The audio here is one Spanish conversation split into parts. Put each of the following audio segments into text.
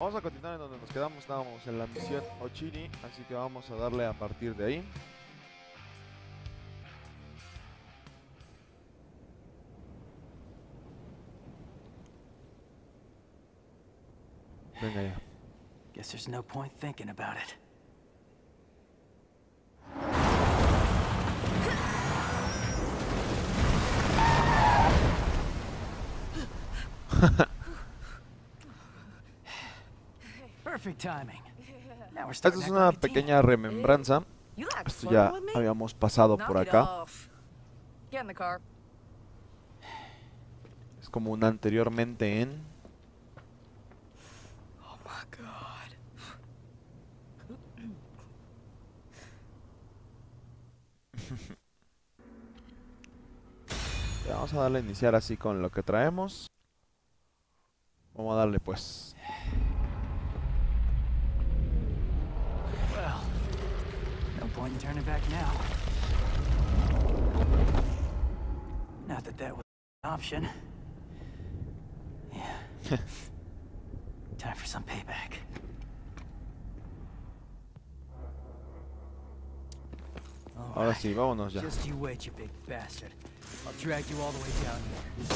Vamos a continuar en donde nos quedamos, estábamos en la misión Ochiri, así que vamos a darle a partir de ahí. Venga ya. Guess there's no point thinking about it. Perfect timing. Now we're Esta starting es to act una like a team. pequeña remembranza. You like Esto flirting ya with me? habíamos pasado por Knock it acá. off. Get in the car. Es como un anteriormente en... Oh my god. Ya, vamos a darle a iniciar así con lo que traemos. Vamos a darle pues. Well, no point in turning back now. Not that that was an option. Yeah. Time for some payback. Ahora sí, vámonos ya. Just you wait, you big bastard. I'll drag you all the way down here.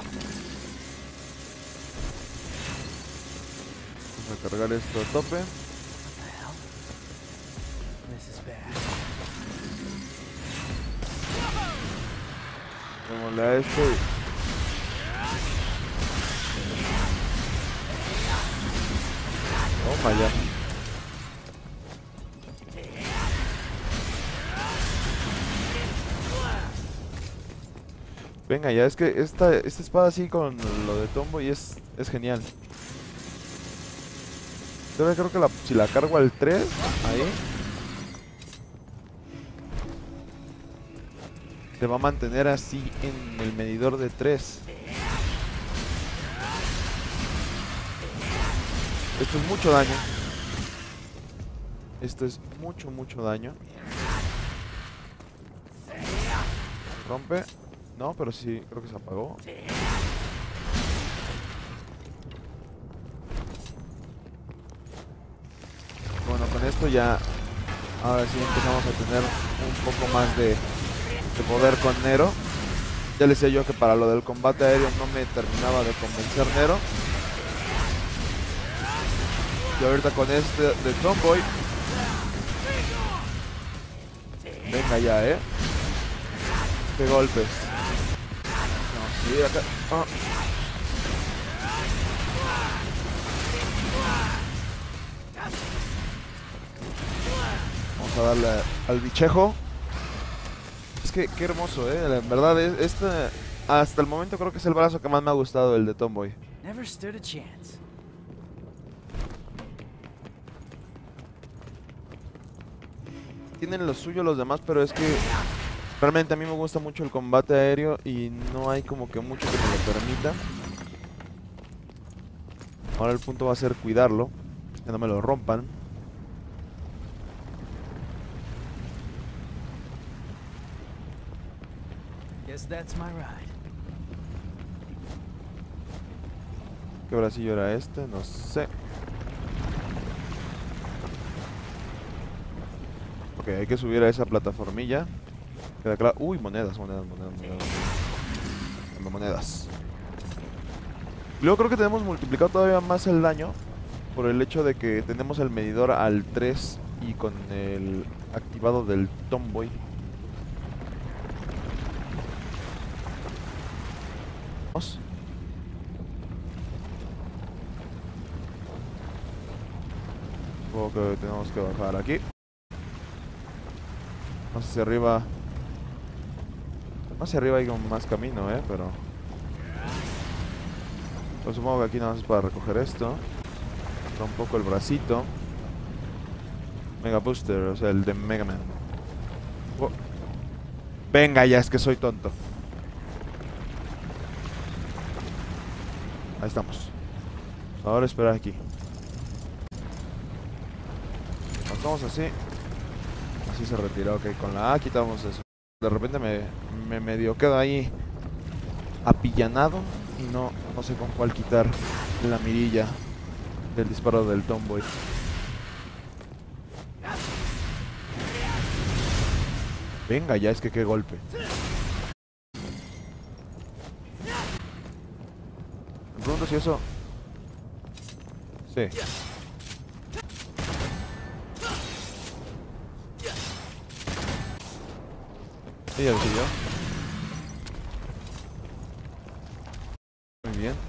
Vamos a cargar esto a tope. What the hell? This is bad. Démosle a esto y... Toma ya. Venga ya, es que esta espada así con lo de Tomboy es genial. Yo creo que si la cargo al 3, ahí se va a mantener así en el medidor de 3. Esto es mucho daño. Esto es mucho daño. Rompe. No, pero sí, creo que se apagó. Bueno, con esto ya... Ahora sí empezamos a tener un poco más de poder con Nero. Ya les decía yo que para lo del combate aéreo no me terminaba de convencer Nero. Y ahorita con este de Tomboy. Venga ya, qué golpes. No, sí, acá. Oh. Vamos a darle al bichejo. Es que qué hermoso, en verdad, este hasta el momento creo que es el brazo que más me ha gustado, el de Tomboy. Never stood a chance. Tienen lo suyo los demás, pero es que realmente a mí me gusta mucho el combate aéreo y no hay como que mucho que me lo permita. Ahora el punto va a ser cuidarlo, que no me lo rompan. Guess that's my ride. ¿Qué bracillo era este? No sé. Ok, hay que subir a esa plataformilla. Queda claro. Uy, monedas. Monedas. Luego creo que tenemos multiplicado todavía más el daño por el hecho de que tenemos el medidor al 3 y con el activado del Tomboy. Vamos. Supongo que tenemos que bajar aquí. No sé si arriba... No sé si arriba hay más camino, pero... Pues supongo que aquí nada más es para recoger esto. Un poco el bracito. Mega Booster, o sea, el de Mega Man. Oh. Venga ya, es que soy tonto. Ahí estamos. Ahora esperar aquí. Nos vamos así. Así se retira, ok. Con la A quitamos eso. De repente me medio quedo ahí apillanado y no sé con cuál quitar la mirilla. del disparo del Tomboy. Venga, ya es que qué golpe. Me pregunto si eso... Sí. Sí, ya lo sé yo. Muy bien.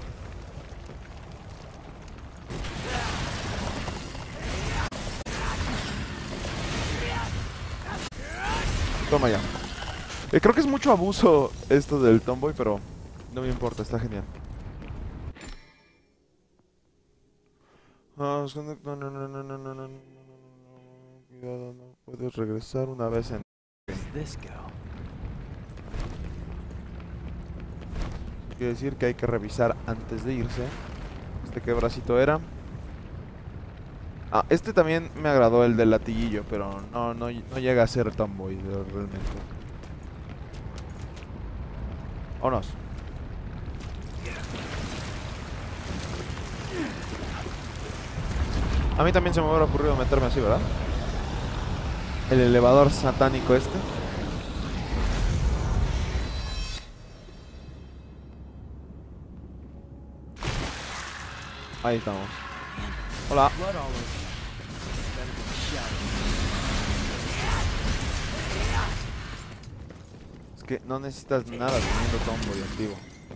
Toma ya. Creo que es mucho abuso esto del Tomboy, pero no me importa, está genial. No, no, no, no, no, no, no, no, no, cuidado, no puedes regresar una vez en... This go. Quiere decir que hay que revisar antes de irse. ¿Qué bracito era? Ah, este también me agradó, el del latiguillo, pero no llega a ser Tomboy realmente. Vámonos. A mí también se me hubiera ocurrido meterme así, ¿verdad? El elevador satánico este. Ahí estamos. Hola. Blood all over. Better get the shower. Es que no necesitas nada teniendo Tomboy activo.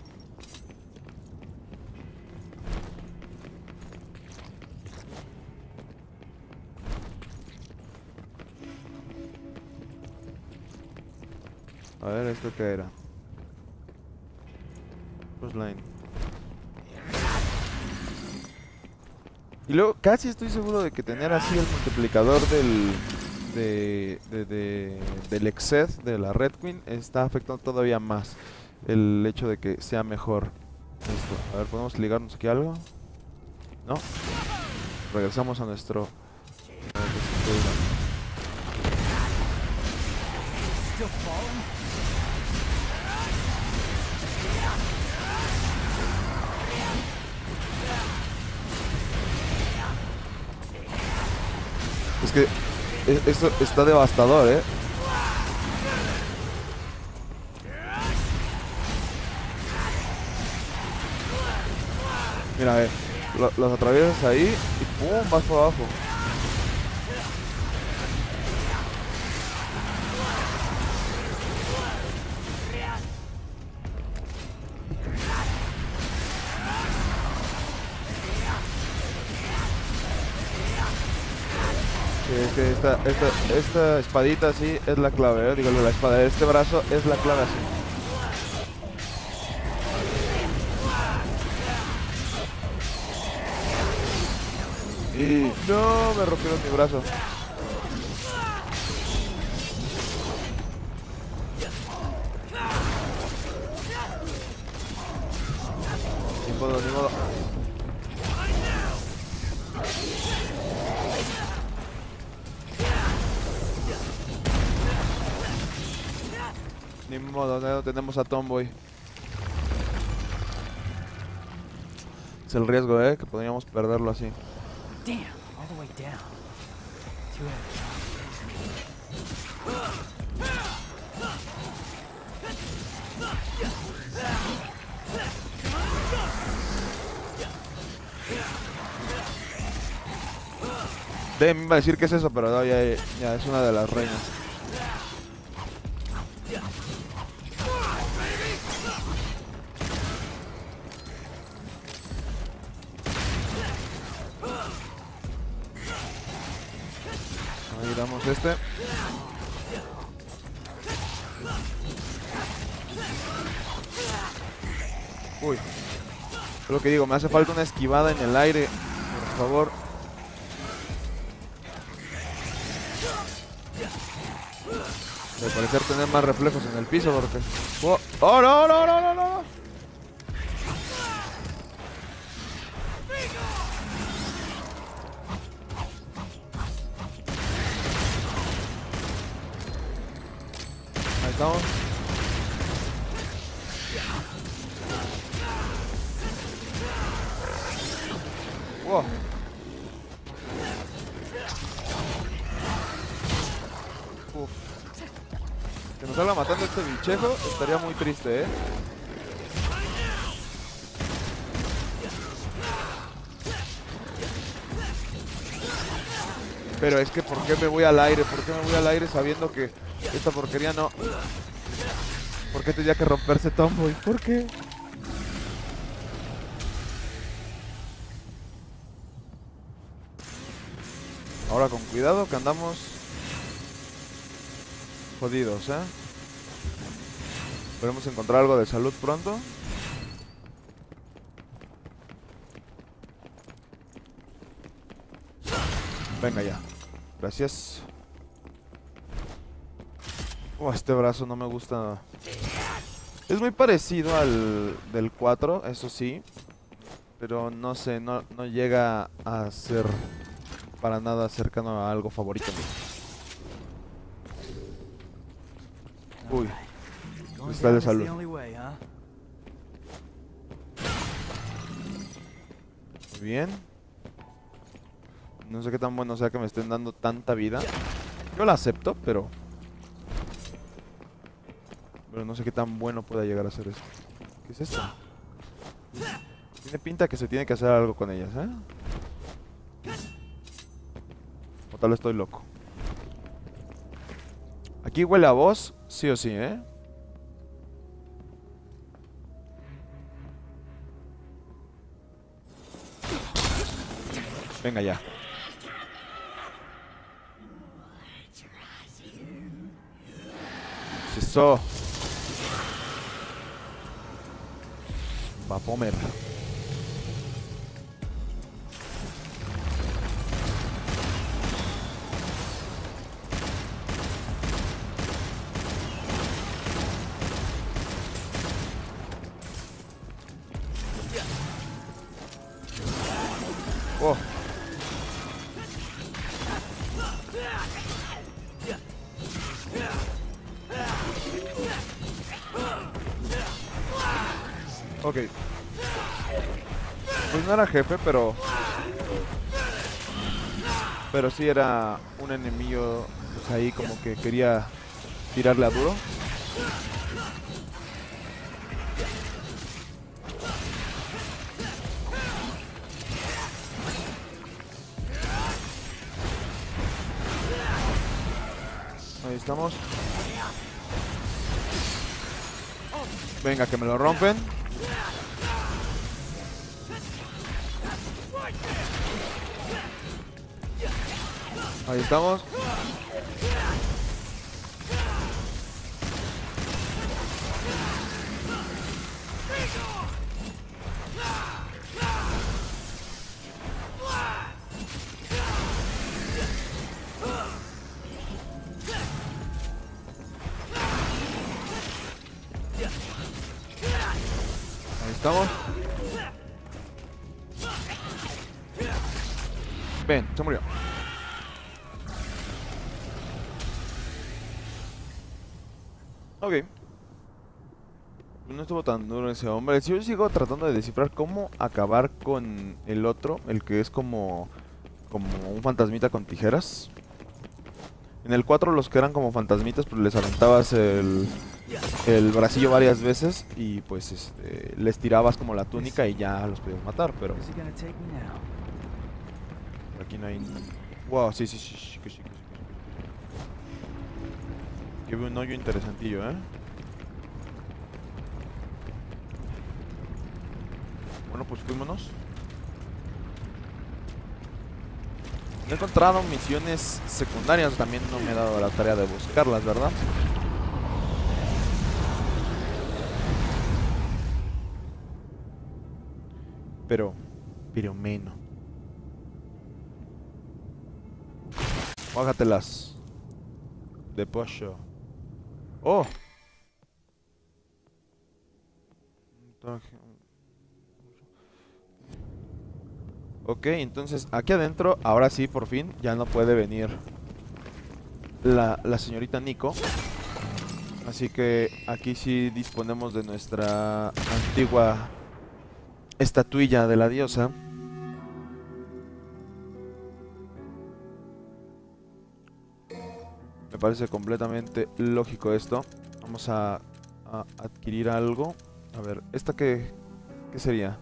A ver, ¿esto qué era? Crossline. Y luego casi estoy seguro de que tener así el multiplicador del Exced de la Red Queen está afectando todavía más el hecho de que sea mejor esto. A ver, ¿podemos ligarnos aquí algo? No. Regresamos a nuestro... Still falling? Es que esto está devastador, ¿eh? Mira, a ver, los atraviesas ahí y ¡pum! Vas por abajo. Es que esta espadita así es la clave, ¿eh? Digo, la espada de este brazo es la clave así. Y no, me rompieron mi brazo. Ni modo, ni modo. Ni modo, no tenemos a Tomboy. Es el riesgo, que podríamos perderlo así. Damn, all the way down. Too heavy. Me iba a decir que es eso, pero no, ya es una de las reinas. Ahí damos este. Uy. Es lo que digo, me hace falta una esquivada en el aire. Por favor. Al parecer tener más reflejos en el piso porque... ¡Oh! ¡Oh, no, no, no, no, no! Ahí estamos. ¡Wow! me salga matando este bichejo, estaría muy triste, ¿eh? Pero es que ¿por qué me voy al aire? ¿Por qué me voy al aire sabiendo que esta porquería no? ¿Por qué tendría que romperse Tomboy? ¿Por qué? Ahora con cuidado que andamos jodidos, ¿eh? Esperemos encontrar algo de salud pronto. Venga ya. Gracias. Este brazo no me gusta. Es muy parecido al del 4, eso sí. Pero no sé, no llega a ser para nada cercano a algo favorito mío. Uy. Está de salud. Muy bien. No sé qué tan bueno sea que me estén dando tanta vida. Yo la acepto, pero no sé qué tan bueno pueda llegar a ser esto. ¿Qué es esto? Tiene pinta que se tiene que hacer algo con ellas, ¿eh? O tal vez estoy loco. Aquí huele a voz, sí o sí, ¿eh? Venga ya. Eso. Va a comer. Oh. Ok. Pues no era jefe, pero sí era un enemigo, pues ahí como que quería tirarle a duro. Ahí estamos. Venga, que me lo rompen. Ahí estamos. Ahí estamos. Ven, se murió. Ok. No estuvo tan duro ese hombre. Si yo sigo tratando de descifrar cómo acabar con el otro, el que es como un fantasmita con tijeras. En el 4 los que eran como fantasmitas, pues les aventabas el bracillo varias veces y pues les tirabas como la túnica y ya los podías matar, pero aquí no hay... Wow, sí, que sí. Aquí veo un hoyo interesantillo, ¿eh? Bueno, pues fuímonos. No he encontrado misiones secundarias, también no me he dado la tarea de buscarlas, ¿verdad? Pero menos. Bájatelas. De pollo. ¡Oh! Ok, entonces aquí adentro, ahora sí, por fin, ya no puede venir la señorita Nico. Así que aquí sí disponemos de nuestra antigua estatuilla de la diosa. Me parece completamente lógico esto. Vamos a adquirir algo. A ver, ¿esta qué sería?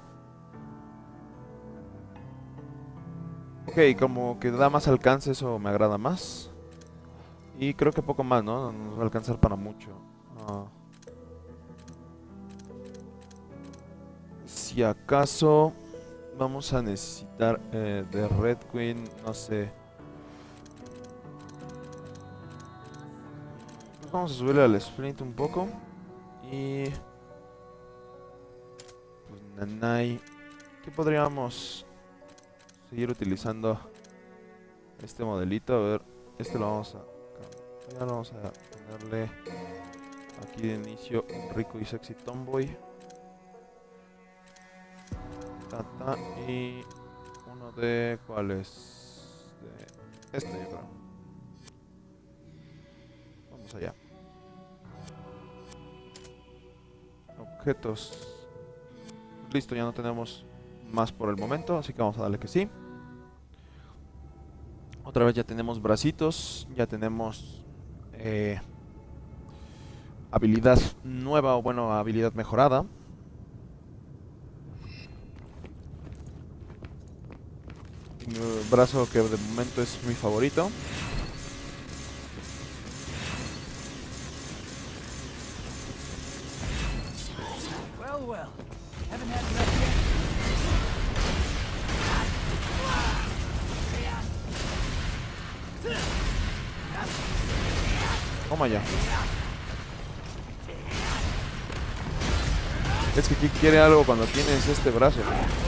Ok, como que da más alcance, eso me agrada más. Y creo que poco más, ¿no? No nos va a alcanzar para mucho. Si acaso vamos a necesitar de Red Queen, no sé. Pues vamos a subirle al sprint un poco. Y... pues Nanai. ¿Qué podríamos seguir utilizando? Este modelito, a ver. Este lo vamos a... ya lo vamos a ponerle aquí de inicio un rico y sexy tomboy. Y uno de... ¿cuál es? De este, yo creo. Vamos allá. Objetos. Listo, ya no tenemos más por el momento, así que vamos a darle que sí. Otra vez ya tenemos bracitos, ya tenemos habilidad nueva, o bueno, habilidad mejorada. Mi brazo que de momento es mi favorito. Well. Haven't had enough yet. Toma ya. Es que aquí quiere algo cuando tienes este brazo.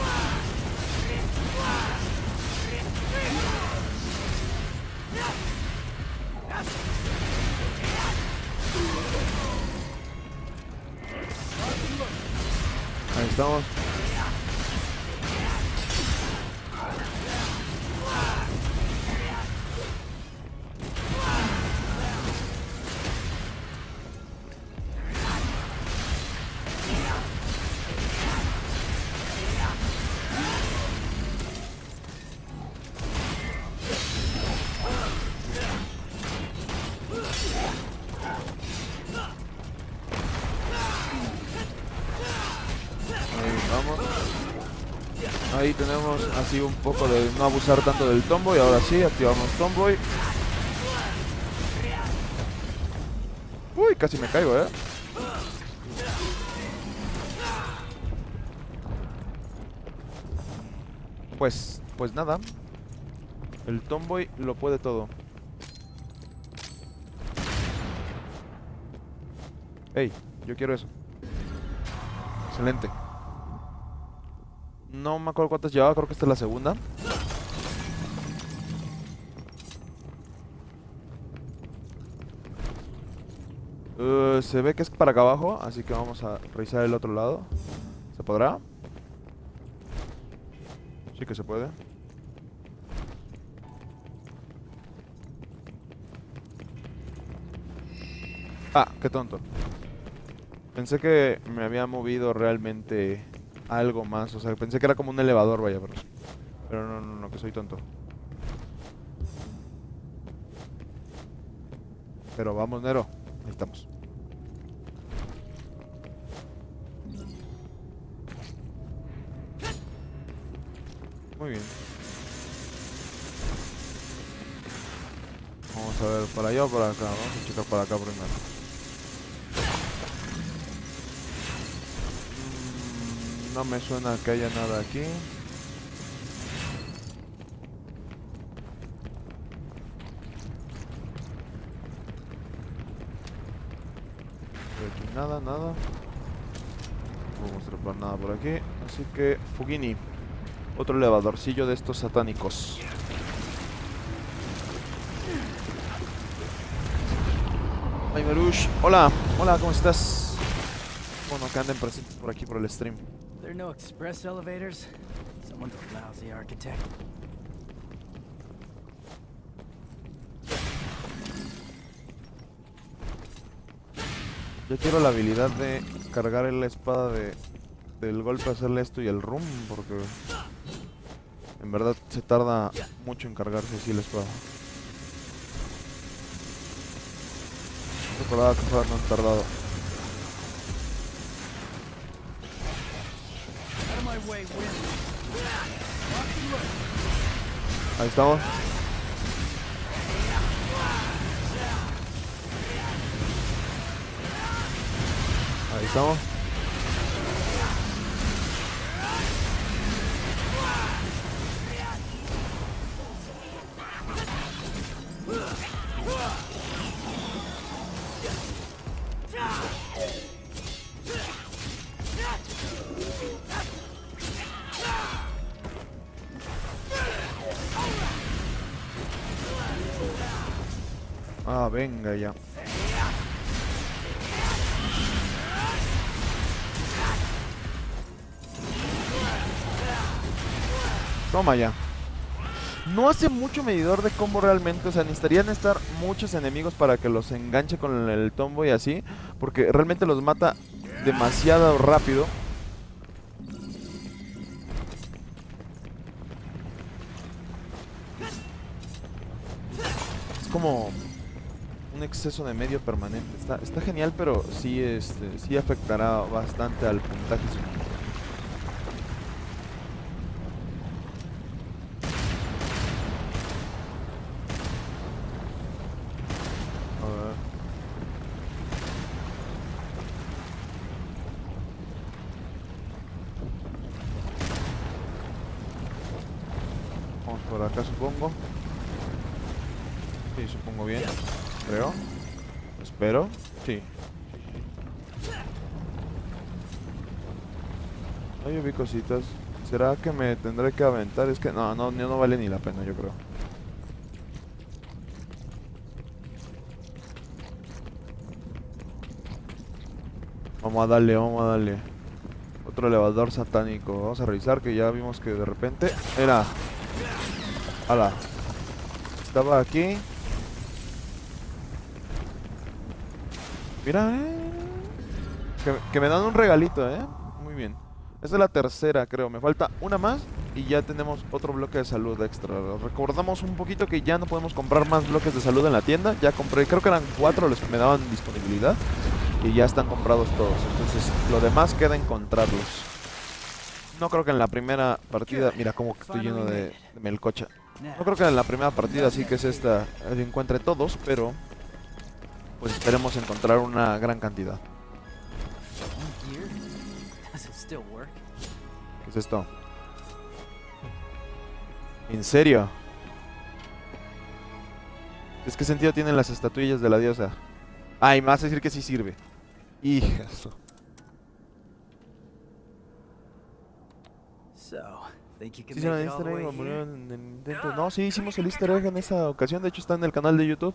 Ahí estamos. Ahí tenemos así un poco de no abusar tanto del tomboy. Ahora sí, activamos tomboy. Uy, casi me caigo, Pues nada. El tomboy lo puede todo. Ey, yo quiero eso. Excelente. No me acuerdo cuántas llevaba, creo que esta es la segunda. Se ve que es para acá abajo, así que vamos a revisar el otro lado. ¿Se podrá? Sí que se puede. Ah, qué tonto. Pensé que me había movido realmente algo más. O sea, pensé que era como un elevador, vaya, pero no, que soy tonto. Pero vamos, Nero. Ahí estamos. Muy bien. Vamos a ver, ¿para allá o para acá? Vamos a checar para acá primero. No me suena que haya nada aquí. Aquí nada. No vamos a trepar nada por aquí. Así que, Fugini. Otro elevadorcillo de estos satánicos. Ay, Marush. Hola, ¿cómo estás? Bueno, que anden presentes por aquí por el stream. There are no express elevators. Someone's a lousy architect. Yo quiero la habilidad de cargar la espada del golpe, hacerle esto y el rum, porque en verdad se tarda mucho en cargarse así la espada. Recordaba que fueron tan tardado. Out of my way, Win. Ahí estamos. Ahí estamos. Ah, venga ya. Toma ya. No hace mucho medidor de combo realmente. O sea, necesitarían estar muchos enemigos para que los enganche con el tombo y así. Porque realmente los mata demasiado rápido. Es como un exceso de medio permanente. Está genial, pero sí, sí afectará bastante al puntaje. Vamos por acá, supongo. Sí, supongo bien. Creo. Espero. Sí. Ahí yo vi cositas. ¿Será que me tendré que aventar? Es que no vale ni la pena, yo creo. Vamos a darle, vamos a darle. Otro elevador satánico. Vamos a revisar que ya vimos que de repente... Era... ¡Hala! Estaba aquí. Mira, que me dan un regalito, muy bien. Esta es la tercera, creo. Me falta una más y ya tenemos otro bloque de salud extra. Recordamos un poquito que ya no podemos comprar más bloques de salud en la tienda. Ya compré, creo que eran 4 los que me daban disponibilidad. Y ya están comprados todos. Entonces lo demás queda encontrarlos. No creo que en la primera partida... Mira cómo estoy lleno de melcocha. No creo que en la primera partida, así que es esta, encuentre todos, pero... pues esperemos encontrar una gran cantidad. ¿Qué es esto? ¿En serio? ¿Qué sentido tienen las estatuillas de la diosa? Ay, me vas a decir que sí sirve. Hijazo. ¿Sí hicieron el easter egg o murieron en el intento? No, sí hicimos el easter egg en esa ocasión. De hecho está en el canal de YouTube.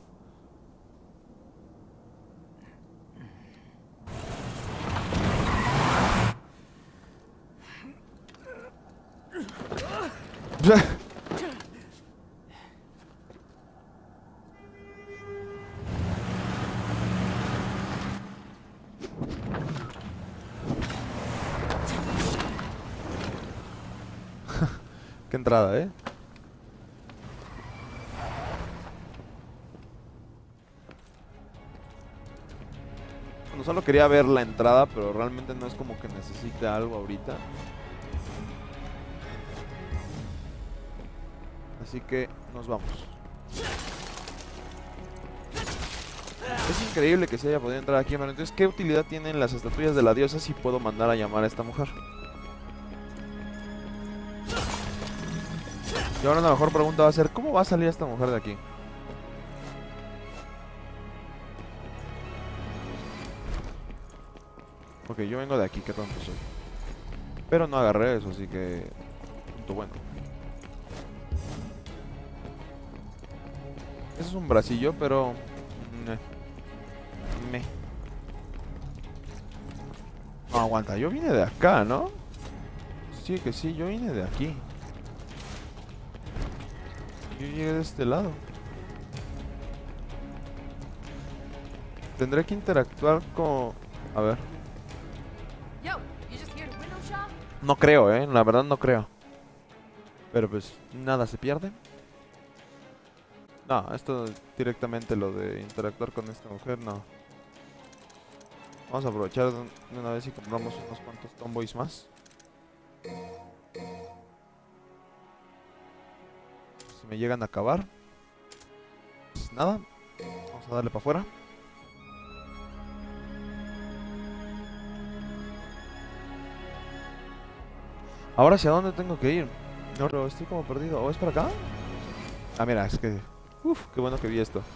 Qué entrada, Bueno, solo quería ver la entrada, pero realmente no es como que necesite algo ahorita. Así que nos vamos. Es increíble que se haya podido entrar aquí, pero entonces, ¿qué utilidad tienen las estatuillas de la diosa si puedo mandar a llamar a esta mujer? Y ahora la mejor pregunta va a ser, ¿cómo va a salir esta mujer de aquí? Ok, yo vengo de aquí, qué tonto soy. Pero no agarré eso, así que... punto bueno. Eso es un bracillo, pero... No, aguanta, yo vine de acá, ¿no? Sí, que sí, yo vine de aquí. Yo llegué de este lado. Tendré que interactuar con... A ver. No creo, la verdad no creo. Pero pues nada se pierde. No, esto directamente lo de interactuar con esta mujer, no. Vamos a aprovechar de una vez y compramos unos cuantos tomboys más. Si me llegan a acabar, pues nada, vamos a darle para afuera. Ahora, ¿hacia dónde tengo que ir? No, pero estoy como perdido. ¿O es para acá? Ah, mira, es que... Uf, qué bueno que vi esto.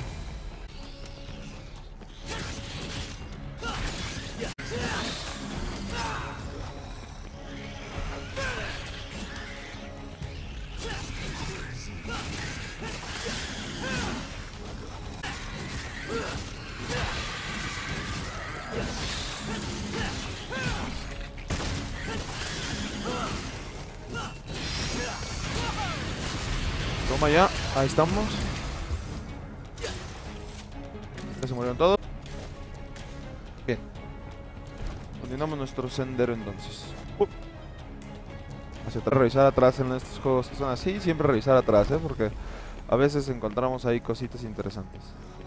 Toma ya, ahí estamos. Ya se murieron todos. Bien. Continuamos nuestro sendero entonces. Hacia atrás, revisar atrás en estos juegos que son así. Siempre revisar atrás, porque a veces encontramos ahí cositas interesantes.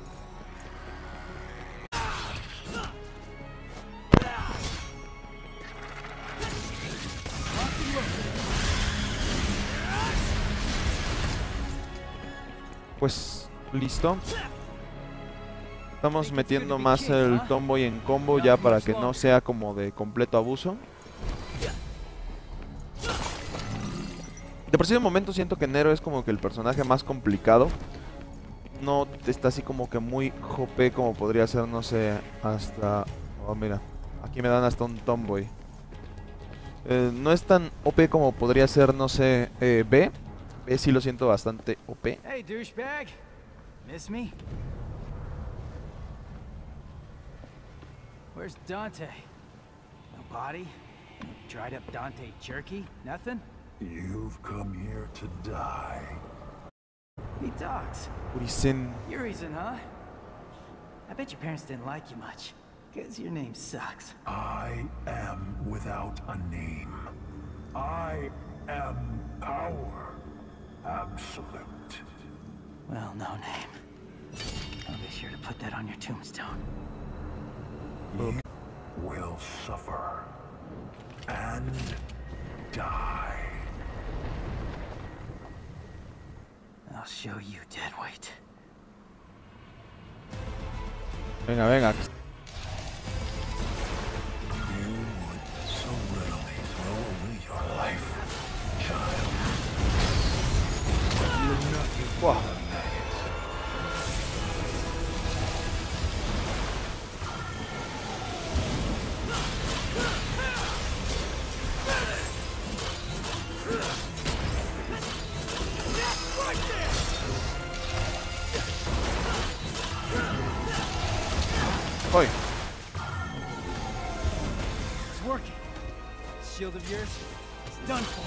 Pues listo. Estamos metiendo más el tomboy en combo ya para que no sea como de completo abuso. De por sí de momento siento que Nero es como que el personaje más complicado. No está así como que muy OP como podría ser, no sé, hasta... Oh, mira, aquí me dan hasta un tomboy. No es tan OP como podría ser, no sé, B. B sí lo siento bastante OP. Hey, douchebag. Miss me? Where's Dante? No body? Dried up Dante jerky? Nothing? You've come here to die. He talks. Urizen. Your reason, huh? I bet your parents didn't like you much. 'Cause your name sucks. I am without a name. I am power. Absolute. Well, no name. I'll be sure to put that on your tombstone. You will suffer and die. I'll show you, deadweight. Venga, venga. You would so readily throw away your life, child. You're nothing but a maggot. Voy. It's working. This shield of yours is done for.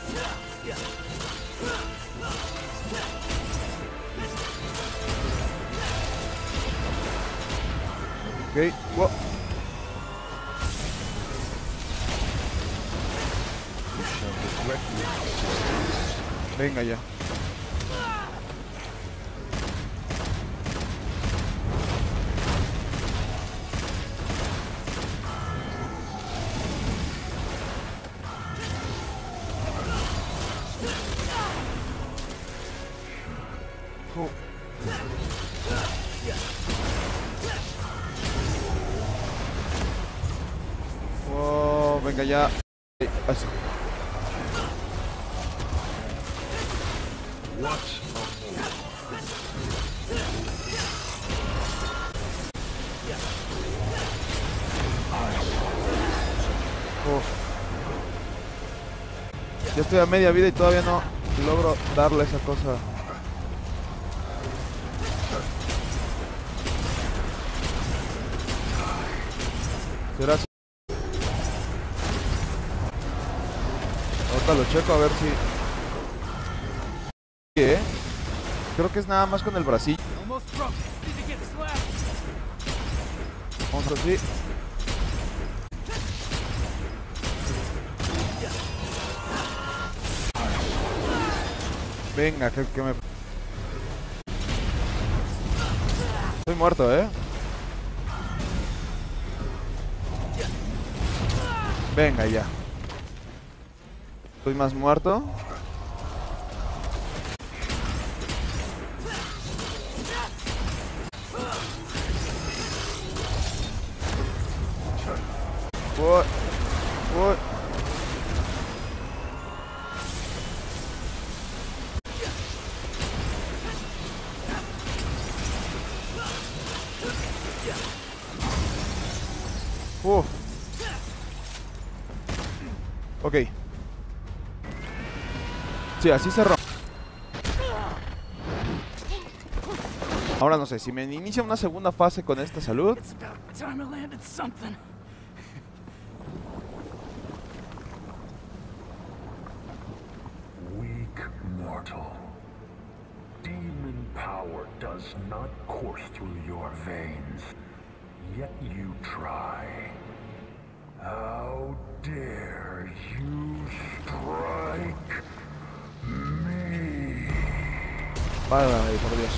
Ok. Wow. Venga ya. Oh, venga ya. Así. What's Uf. Ya estoy a media vida y todavía no logro darle esa cosa. ¿Será así? Ahorita lo checo a ver si... ¿Qué? Creo que es nada más con el bracillo. Almost broke. Need to get slapped. Vamos así. Venga, que me... Estoy muerto, ¿eh? Venga ya. Estoy más muerto. What? What? Ok. Sí, así se rompe. Ahora no sé, si me inicia una segunda fase con esta salud. It's about time I landed something. Weak mortal. Demon power does not course through your veins. Yet you try. How dare you strike me? Válgame, por Dios.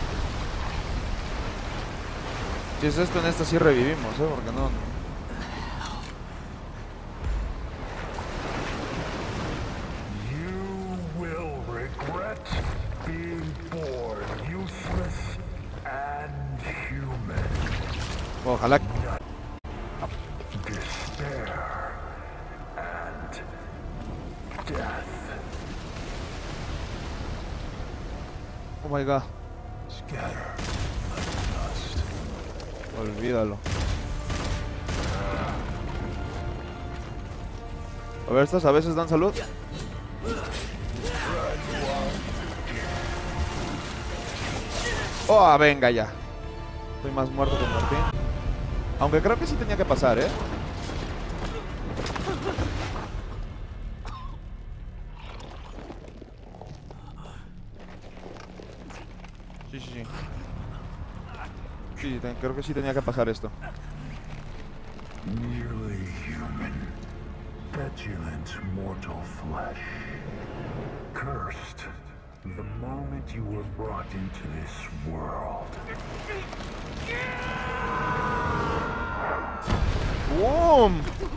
Si es esto, en esta sí revivimos, porque no. You will regret being born useless and human. Ojalá. Despair and death. Oh my god. Scatter like dust. Olvídalo. A ver, estas a veces dan salud. Oh, venga ya. Estoy más muerto que Martín. Aunque creo que sí tenía que pasar, ¿eh? Sí, sí, sí. Sí, creo que sí tenía que pasar esto. Nearly human. Petulant mortal flesh. Cursed the moment you were brought into this world. ¡Boom!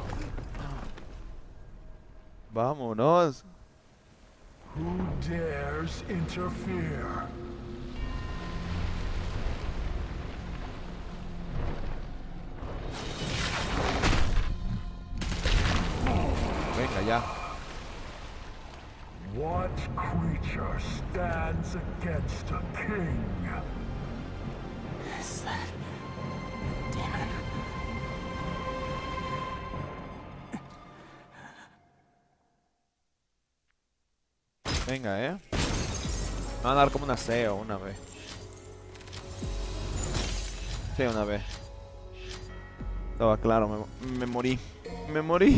Vámonos. Who dares interfere? Venga ya. What creature stands against a king? Is that demon? Venga, ¿eh? Me van a dar como una C o una B. Sí, una B. Estaba claro, me morí. Me morí.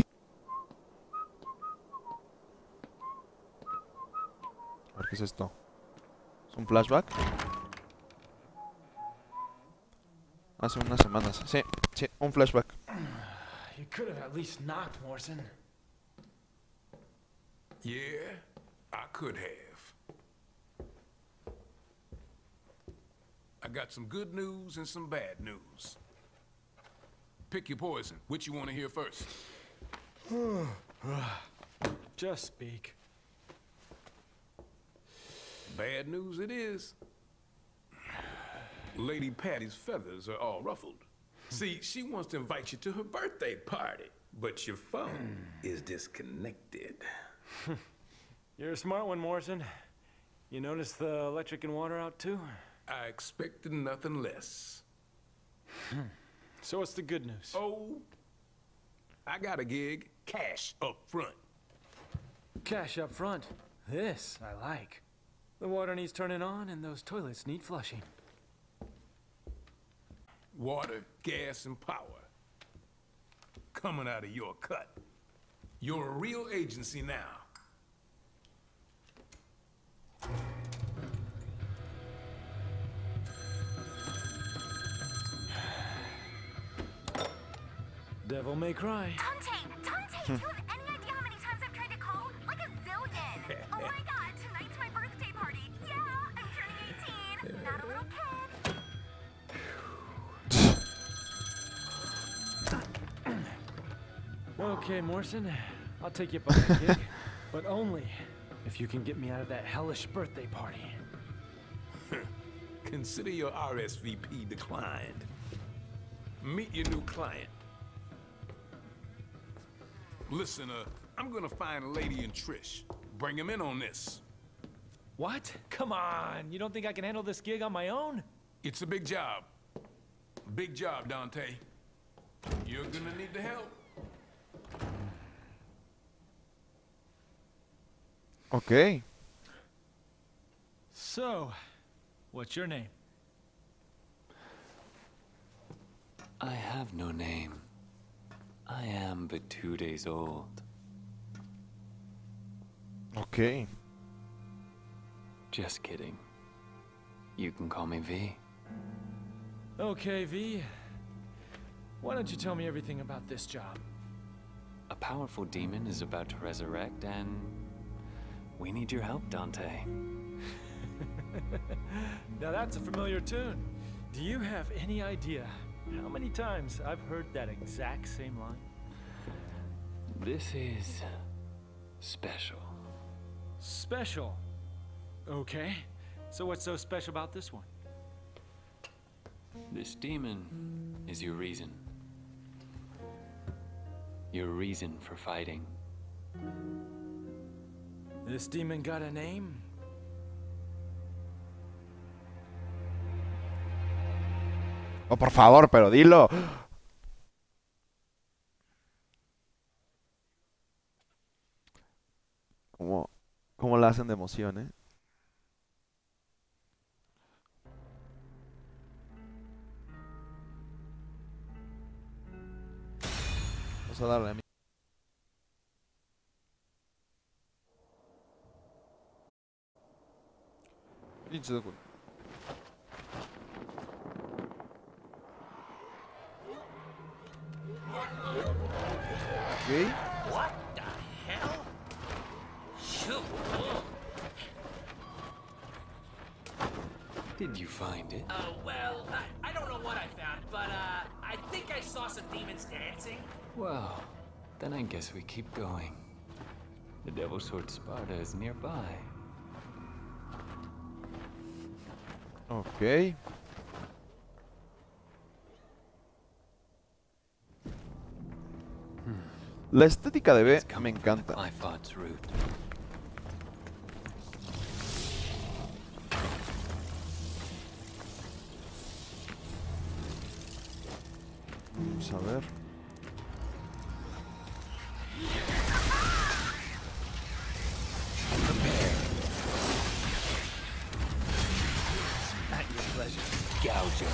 A ver, ¿qué es esto? ¿Es un flashback? Hace unas semanas. Sí, sí, un flashback. You could have at least knocked, Morrison. Yeah, I could have. I got some good news and some bad news. Pick your poison. Which you want to hear first? Just speak. Bad news it is. Lady Patty's feathers are all ruffled. See, she wants to invite you to her birthday party, but your phone is disconnected. You're a smart one, Morrison. You notice the electric and water out too? I expected nothing less. So what's the good news? Oh, I got a gig. Cash up front. Cash up front. This I like. The water needs turning on and those toilets need flushing. Water, gas, and power. Coming out of your cut. You're a real agency now. Devil may cry. Dante, do you have any idea how many times I've tried to call? Like a zillion. Oh my god, tonight's my birthday party. Yeah, I'm turning 18. Not a little kid. Okay, Morrison, I'll take you up on the gig, but only if you can get me out of that hellish birthday party. Consider your RSVP declined. Meet your new client. Listen, I'm gonna find Lady and Trish. Bring him in on this. What? Come on, you don't think I can handle this gig on my own? It's a big job. Big job, Dante. You're gonna need the help. Ok. So, what's your name? I have no name. I am but 2 days old. Ok. Just kidding. You can call me V. Okay, V. Why don't you tell me everything about this job? A powerful demon is about to resurrect, and we need your help, Dante. Now that's a familiar tune. Do you have any idea how many times I've heard that exact same line? This is special. Special. Okay. So what's so special about this one? This demon is your reason. Your reason for fighting. This demon got a name? Oh, por favor, pero dilo. ¿Cómo la hacen de emoción, eh? Vamos a darle a mí. Pinche de culo. Okay. What the hell? Shoot. Did you find it? Well, I don't know what I found, but, I think I saw some demons dancing. Well, then I guess we keep going. The Devil's Sword Sparta is nearby. Ok. La estética de B me encanta. Qliphot's root. Vamos a ver. At your pleasure. Gouger.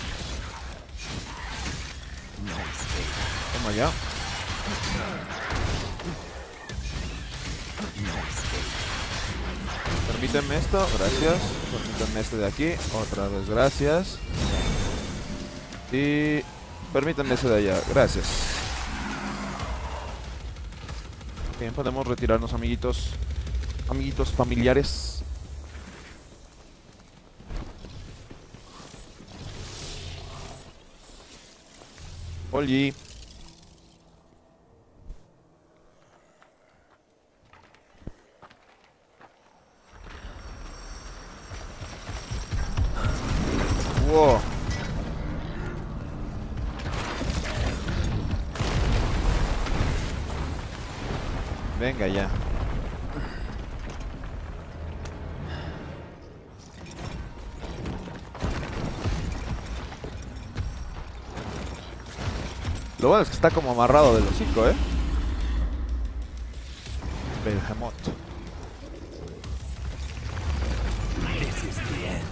No escape. Toma ya. No escape. Permítanme esto, gracias. Permítanme este de aquí, otra vez, gracias. Y permítanme ese de allá, gracias. Bien, podemos retirarnos, amiguitos. Amiguitos familiares. Oli. Wow. Venga ya. Lo bueno es que está como amarrado del hocico, ¿eh? Behemoth. This is the end.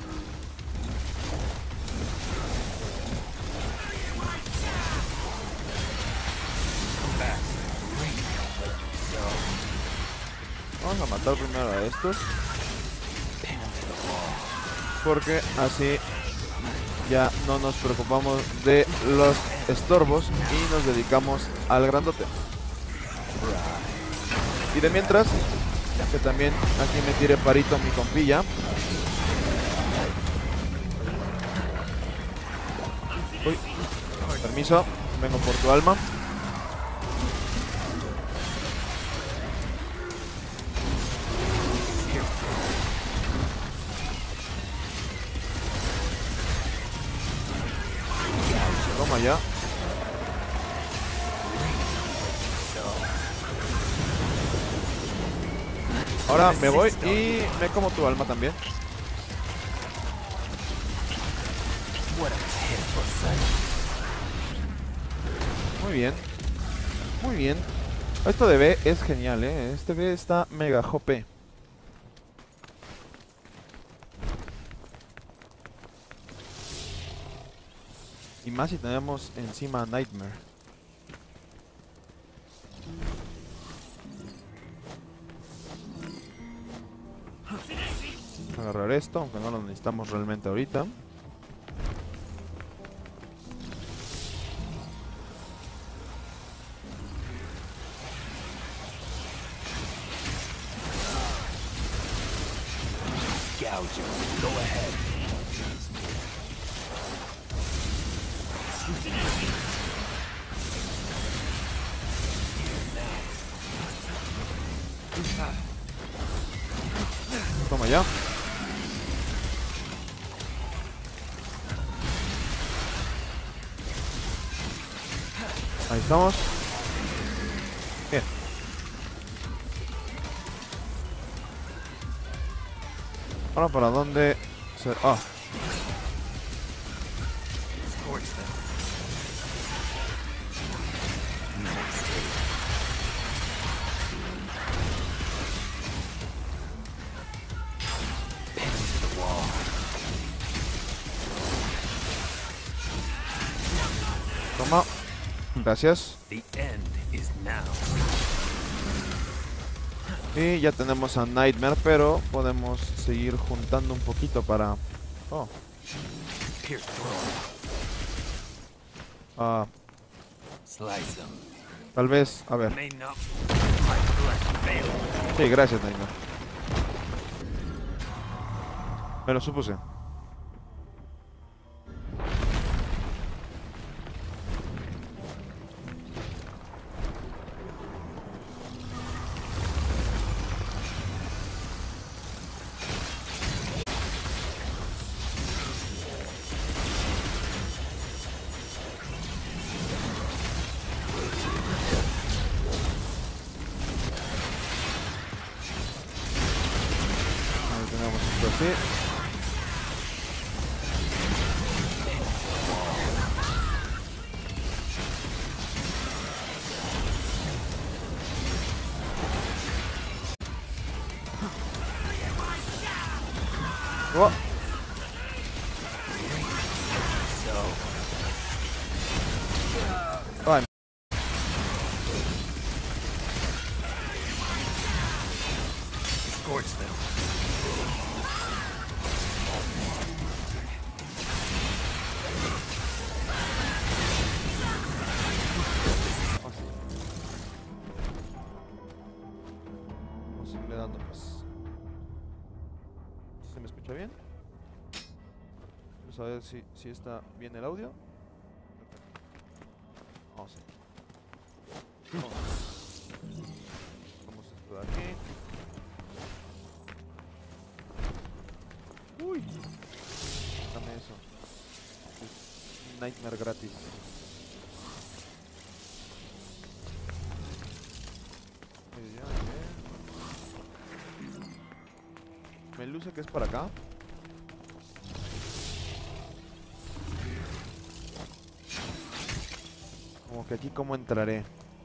Vamos a matar primero a estos, porque así ya no nos preocupamos de los estorbos y nos dedicamos al grandote. Y de mientras, que también aquí me tire parito mi compilla. Uy, permiso, vengo por tu alma. Toma ya. Ahora me voy y me como tu alma también. Muy bien. Muy bien. Esto de B es genial, ¿eh? Este B está mega jope. Y más si tenemos encima Nightmare. Agarrar esto, aunque no lo necesitamos realmente ahorita. Toma ya. Ahí estamos. Bien. Ahora para dónde se... Ah. Toma. Gracias. Y ya tenemos a Nightmare, pero podemos seguir juntando un poquito para... Oh. Ah. Tal vez, a ver. Sí, gracias, Nightmare. Me lo supuse. Sí. Oh. Ay. Scorch them. ¿Se me escucha bien? Vamos a ver si está bien el audio. Vamos a ver. Vamos esto de aquí. Uy. Dame eso. Es Nightmare gratis. Me luce que es para acá. Como que aquí cómo entraré.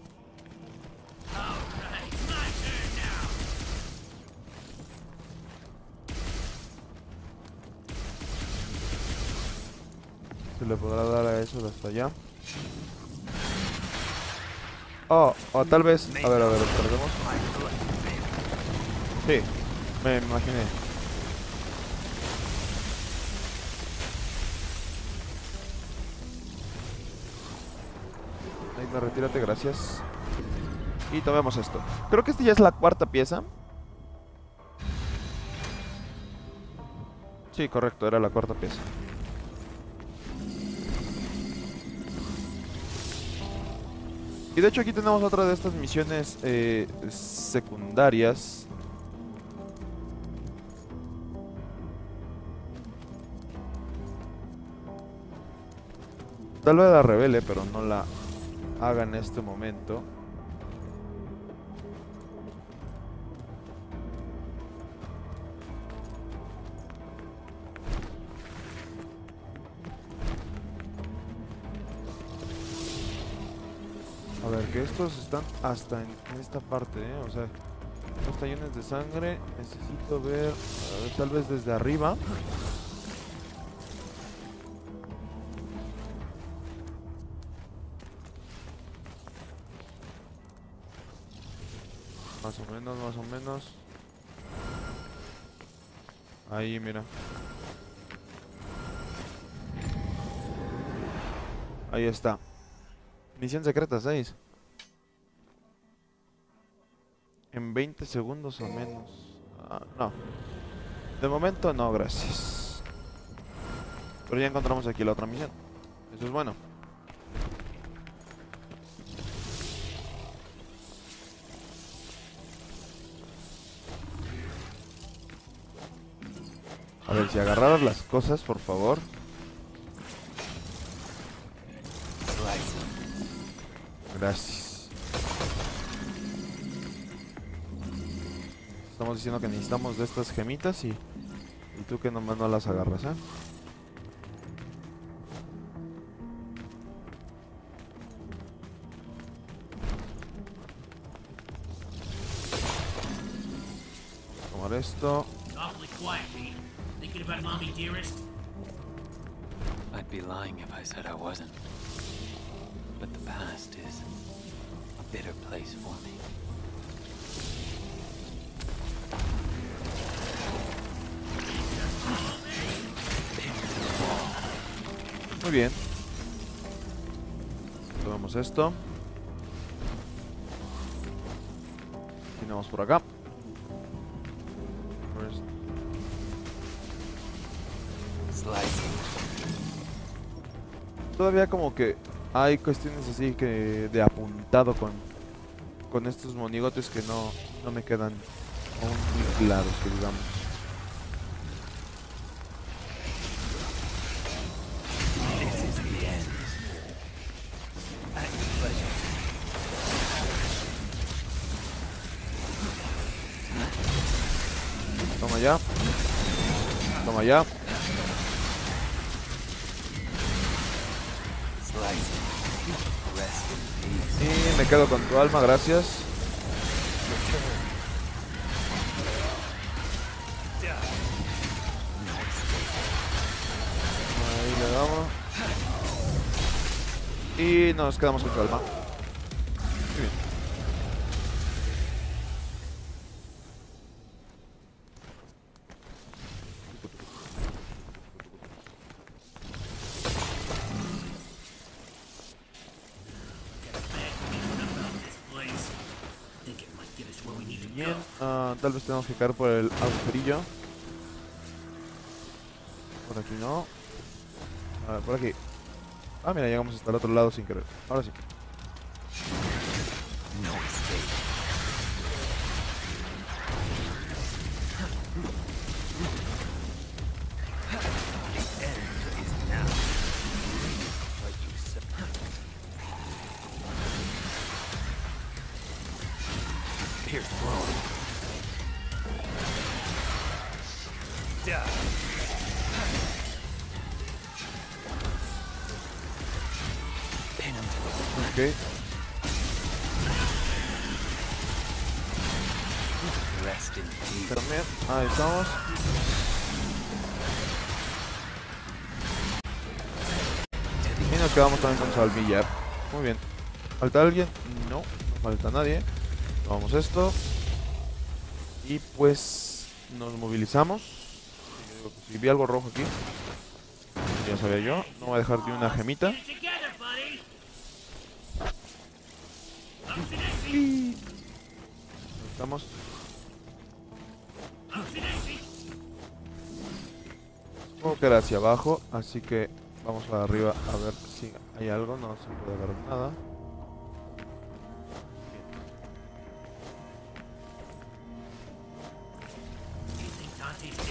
Se le podrá dar a eso de hasta allá. Oh, o tal vez... A ver, perdemos. Sí, me imaginé. Nightmare, retírate, gracias. Y tomemos esto. Creo que esta ya es la cuarta pieza. Sí, correcto, era la cuarta pieza. Y de hecho aquí tenemos otra de estas misiones secundarias. Tal vez la revele, pero no la haga en este momento. A ver, que estos están hasta en esta parte, ¿eh? O sea, los tallones de sangre. Necesito ver, a ver, tal vez desde arriba. Más o menos, más o menos. Ahí, mira. Ahí está. Misión secreta 6. En 20 segundos o menos. No. De momento no, gracias. Pero ya encontramos aquí la otra misión. Eso es bueno. A ver, si agarraras las cosas, por favor. Gracias. Estamos diciendo que necesitamos de estas gemitas y tú que nomás no las agarras, ¿eh? Tomar esto. Awfully quiet, Pete. Thinking about mommy dearest? I'd be lying if I said I wasn't. But the past is a bitter place for me. Muy bien. Tomamos esto. Tenemos por acá. Todavía como que hay cuestiones así que de apuntado con estos monigotes que no me quedan aún muy claros, que digamos. Toma ya. Toma ya. Y me quedo con tu alma, gracias. Ahí le damos. Y nos quedamos con tu alma. Muy bien. Bien, tal vez tenemos que caer por el agujerillo. Por aquí no. A ver, por aquí. Ah, mira, llegamos hasta el otro lado sin querer. Ahora sí. Ok. También, ahí estamos. Y nos quedamos también con Salvilla. Muy bien. ¿Falta alguien? No, no falta nadie. Tomamos esto. Y pues nos movilizamos. Si vi algo rojo aquí, ya sabía yo. No voy a dejar de una gemita. Y estamos. Supongo que era hacia abajo, así que vamos para arriba a ver si hay algo. No se puede agarrar nada.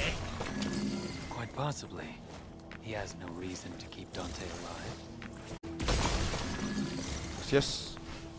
Quite possibly. He has no reason to keep Dante alive. Gracias.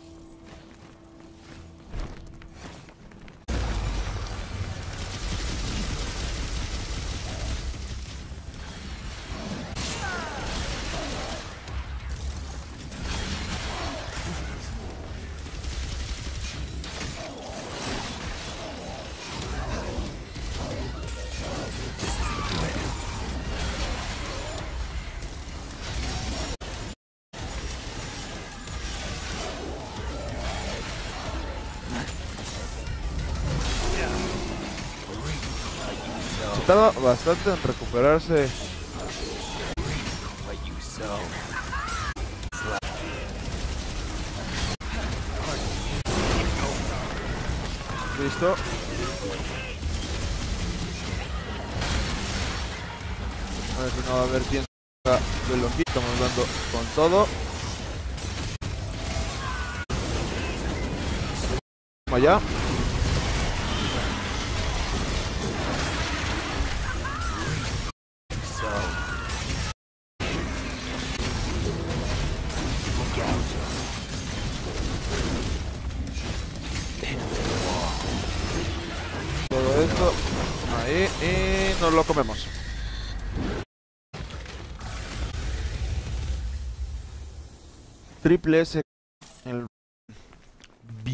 Tarda bastante en recuperarse. Listo. A ver si no va a haber tiempo de lo que estamos dando con todo. Vamos allá. Todo esto ahí y nos lo comemos. Triple S el B.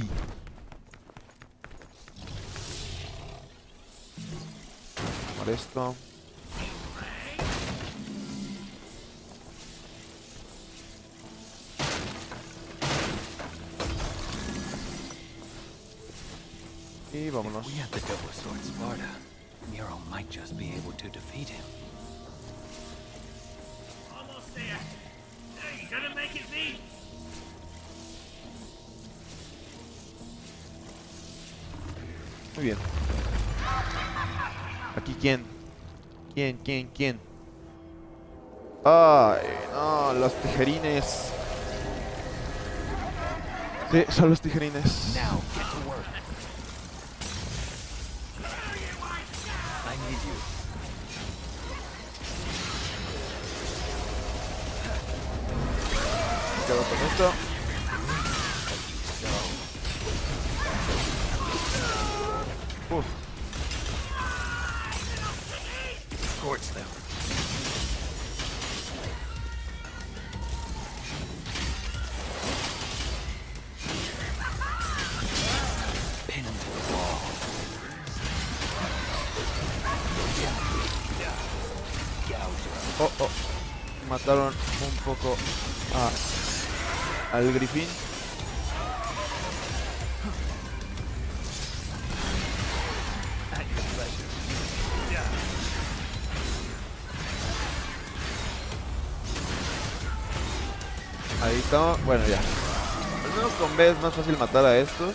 Por esto. Y vámonos. We have the double sword Sparta. Nero might just be able to defeat him. Almost there. Hey, gonna make it be. Muy bien. Aquí quién. ¿Quién? Ay, no, los tijerines. Sí, son los tijerines. Now get to work. I need you. Me quedo con esto. Uf. Scorch them. Pin him to the wall. Oh. Mataron un poco al grifín. Ahí está, bueno ya. Al menos con B es más fácil matar a estos.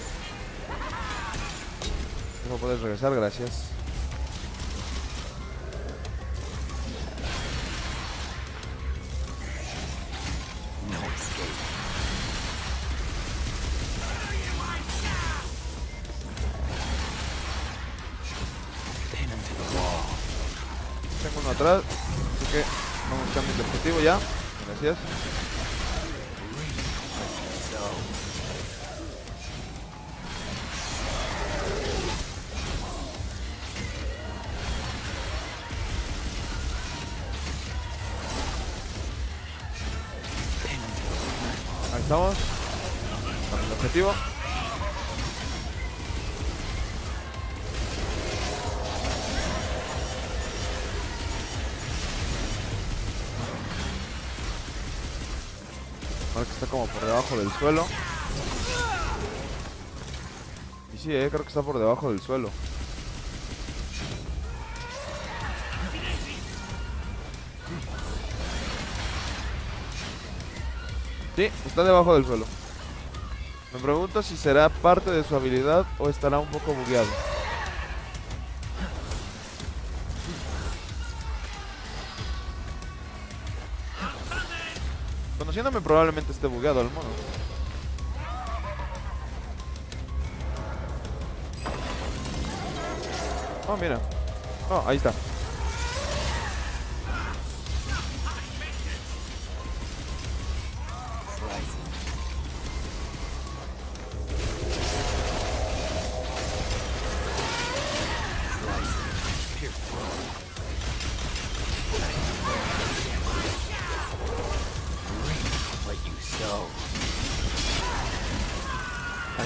No puedes regresar, gracias. No escape. Pin him to the wall. Tengo uno atrás, así que vamos a cambiar de objetivo ya. Gracias. Ahí estamos. Con el objetivo. Ahora que está como por debajo del suelo. Y sí, creo que está por debajo del suelo. Sí, está debajo del suelo. Me pregunto si será parte de su habilidad o estará un poco bugueado. Conociéndome probablemente esté bugueado al mono. Oh, mira. Oh, ahí está.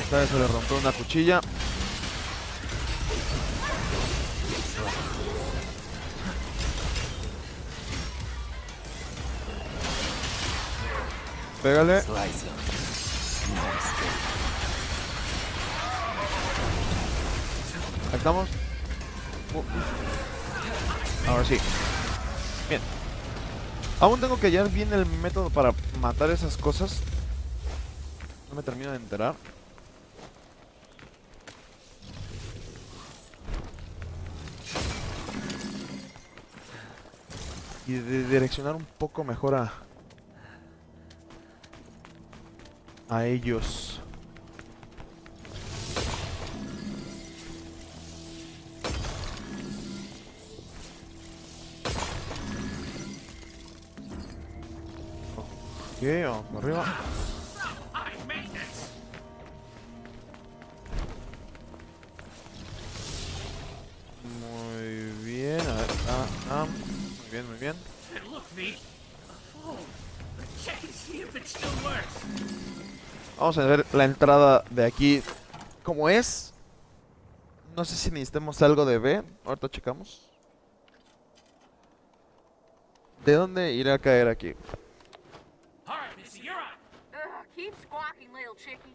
Esta vez se le rompió una cuchilla. Pégale. Ahí estamos. Ahora sí. Bien. Aún tengo que hallar bien el método para matar esas cosas. No me termino de enterar. Y de direccionar un poco mejor a ellos. Ok, vamos por arriba. Muy bien, a ver, muy bien, muy bien. Vamos a ver la entrada de aquí como es. No sé si necesitamos algo de B. Ahorita checamos. ¿De dónde irá a caer aquí? Keep squawking, little chickie.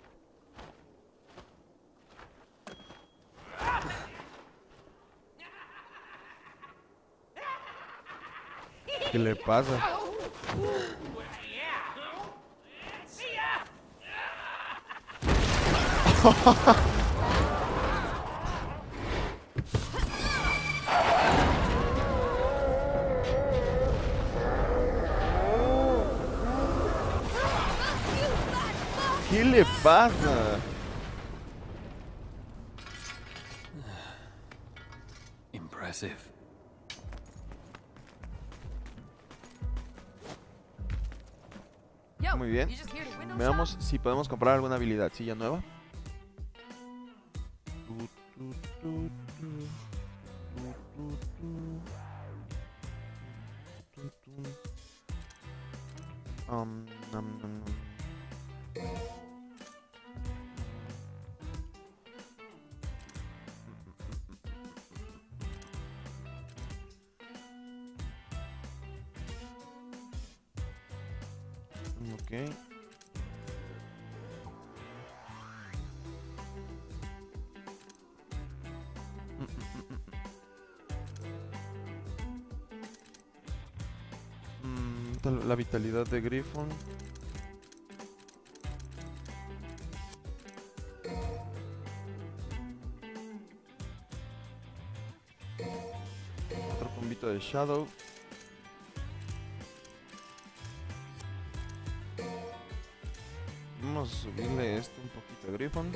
¿Qué le pasa? ¿Qué le pasa? Impressive. Muy bien. Veamos si podemos comprar alguna habilidad. Silla nueva. Nom, nom, nom. Ok. La vitalidad de Griffon. Otro combito de Shadow. Vamos a subirle esto un poquito a Griffon.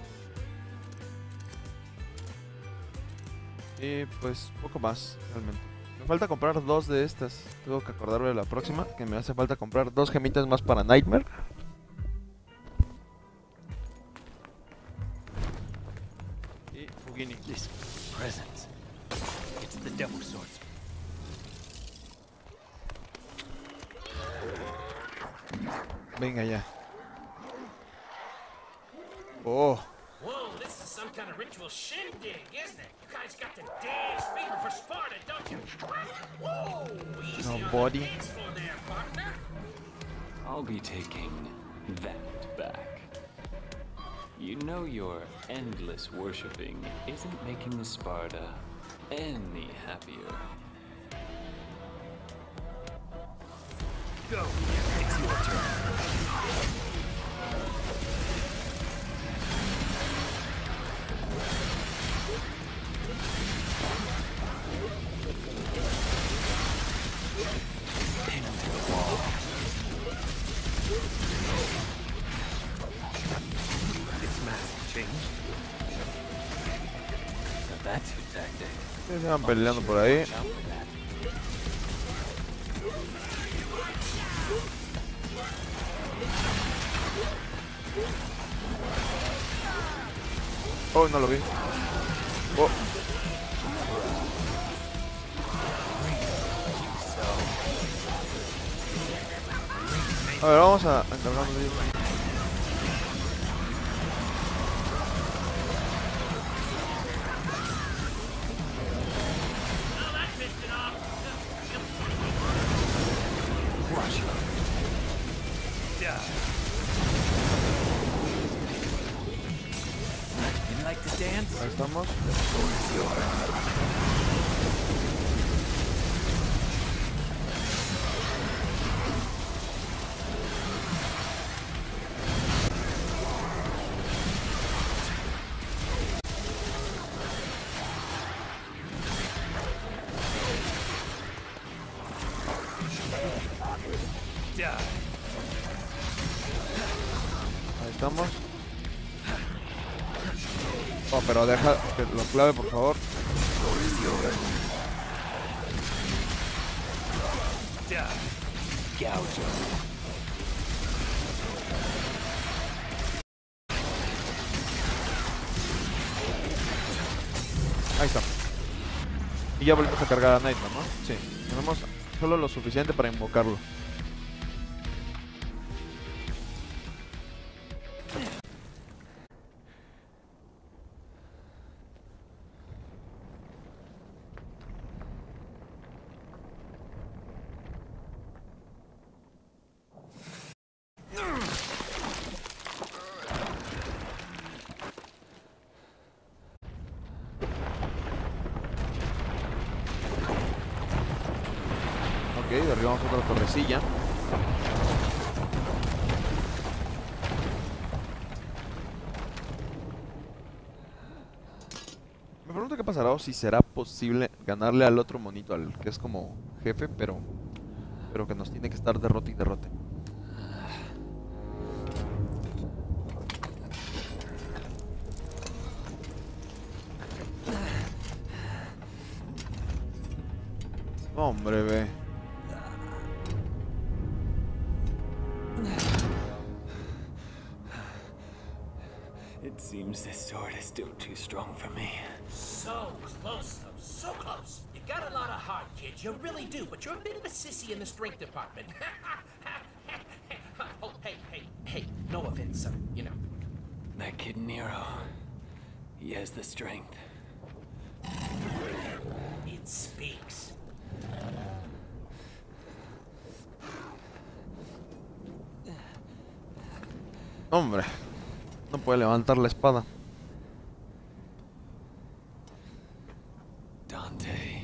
Y pues poco más realmente. Me falta comprar 2 de estas. Tengo que acordarme de la próxima. Que me hace falta comprar 2 gemitas más para Nightmare. Y Fugini. This presence. It's the Devil Swords. Venga ya. Oh. Whoa, this is some kind of ritual shindig, isn't it? You guys got the dance fever for Sparta, don't you? Whoa, easy No on the body. dance floor there, partner. I'll be taking that back. You know your endless worshipping isn't making the Sparta any happier. Go. It's your turn. That's your tactic. Se van peleando por ahí. Oh, no lo vi. Oh. A ver, vamos a encargarnos de ello. Ahí estamos. Ahí estamos. Oh, pero deja que lo clave, por favor. Ahí está. Y ya volvemos a cargar a Nightmare, ¿no? Sí. Tenemos solo lo suficiente para invocarlo. Ok, derribamos otra torrecilla. Me pregunto qué pasará o si será posible ganarle al otro monito, al que es como jefe, pero que nos tiene que estar derrote y derrote. Hombre, ve. It seems this sword is still too strong for me. So close, though. So close. You got a lot of heart, kid. You really do. But you're a bit of a sissy in the strength department. Oh, hey. No offense, sir. You know. That kid Nero, he has the strength. It speaks. Hombre, no puede levantar la espada. Dante.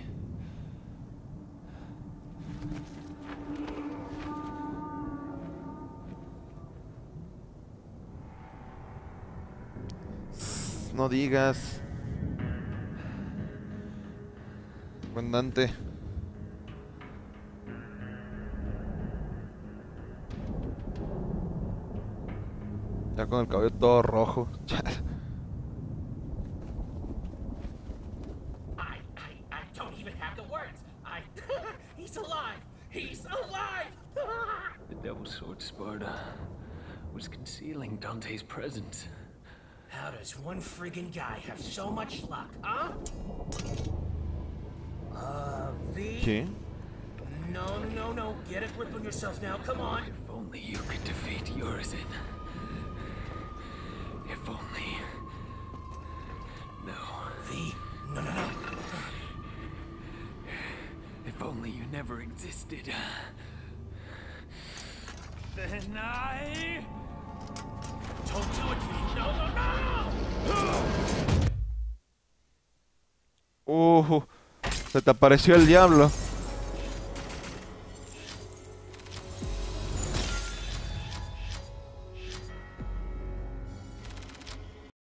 No digas. Buen Dante. Ya con el cabello todo rojo. I don't even have the words. He's alive. He's alive. The Devil Sword Sparta was concealing Dante's presence. How does one friggin' guy have so much luck, huh? V? ¿Qué? No. Get a grip on yourself now. Come on. If only you could defeat Urizen. If only... No. V? No. If only you never existed. Then I... Don't do it, V. No. Se te apareció el diablo.